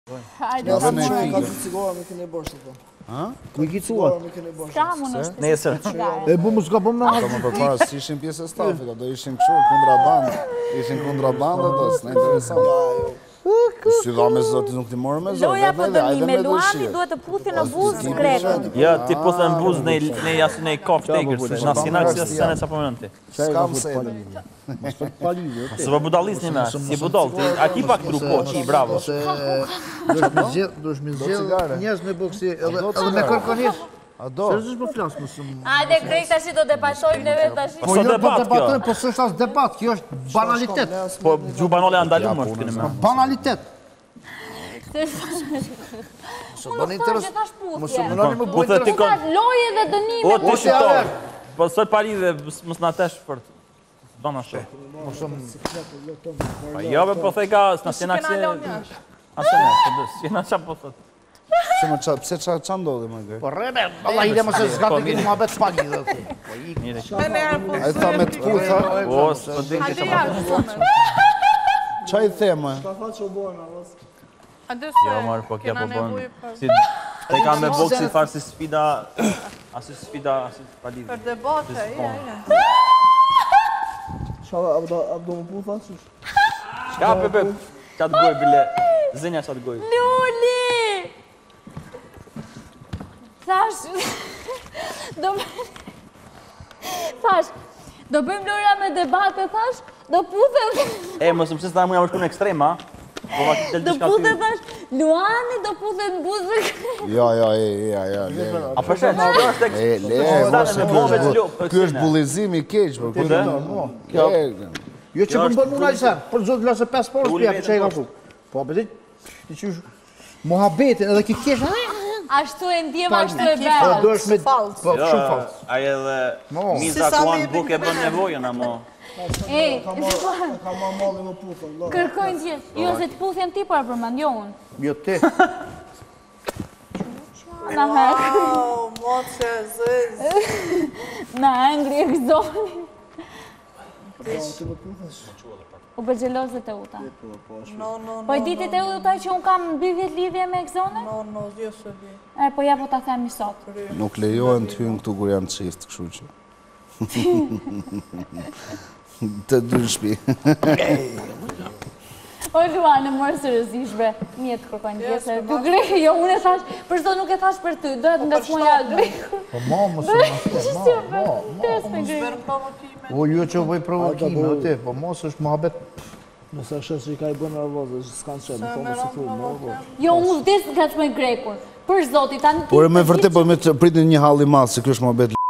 Hajde, Ka ka dy cigara me keni bosh ato. Ha? Ku i kicuat? Me keni bosh. Ka më në Nesër. E bu mu s'ka bëm në Ata më përpara si ishin pjesë e stafit, do ishin kështu kontraband. Ishin kontraband ato, s'na interesant. Si dha me zoti nuk ti morë me zoti. loja po dëni me Luani duhet të puthi në buzë grekën. Ja, ti puthë në buzë ne jasë ne kafë tegër, se na sinak si asë sa po mënti. S'kam se edhe. Se po budallisni me, si budall, ti a ki pak grupo, qi, bravo. Dush me zgjell njerëz me boksi edhe me kërkonis. A do? Seriozisht po flas më shumë. Hajde grek tash do debatojmë neve tash. Po jo po debatojmë, po s'është as debat, kjo është banalitet. Po gju banale janë dalë më këtu më. Banalitet. Mos bani interes. Mos më nani më Po bëj ti interes. Loje dhe dënime. O ti shito. Po sot pari dhe mos na tesh për don ashtu. Po jo po the ka s'na sinak se. Asë ne, po s'jena çfarë po thot. Pse ça ndodhi më gër? Po rrebe, valla ide mos e zgjat ti mua bet spagi dhe. Po ik. Ai tha me të putha. O, s'po din që çfarë. Çaj themë? Ka fat që u bën avos. Jo, marr, po kjo po bën. Si te ka me boksi far si sfida, asi palidhje. Për debate, ja. Çfarë abdo më putha çish? Ka pepe, çat goj bile. Zënja çat goj. Luli! Thash, do bëjmë Lora me debate, thash, do puthe... Mos më pse ta mua më shku në ekstrema. Po vaki del Do diçka puthe, ty. thash, Luani do puthe në buzë... Ja. A po shet, kjo është Ky është bullizim i keq, po. Kjo. Jo që më bën unë alsa, për zot lasë 5 porë spia që e kam këtu. Po bëti ti çysh mohabetin edhe ki kesh. Ashtu e ndjem, ashtu e Po bërë. duhesh me po shumë fals. Ai edhe miza kuan buk e bën nevojën amo. Ka ma malli më putha. Kërkojnë gjithë. Jo, se të puthjen ti për përmend, jo unë. Jo ti. Na hek, Moqe, zëz. na engri e gëzoni. Ti më puthash. U bë xheloz dhe Teuta. No, Po e diti Teuta që unë kam 2 vjet lidhje me Exone? no, jo se di. Po ja po ta themi sot. Nuk lejohen të hyjnë këtu kur janë çift, kështu që. Të dy në shtëpi. O Luane, morë seriozisht bre. Mjetë kërkojnë pjesë. Tu grek, jo, unë e thash, për çdo nuk e thash për ty. Do të ngacmoja grek. Po mos Sper provokime. O ju që voj provokime, o ti, po mos është mohabet. Nëse është që i ka i bën nervozë, s'kan çem, po mos i thuj. Jo, unë vdes ngacmoj grekun. Për zotit, tani... Por me vërtet po me të pritin një halli madh se ky është mohabet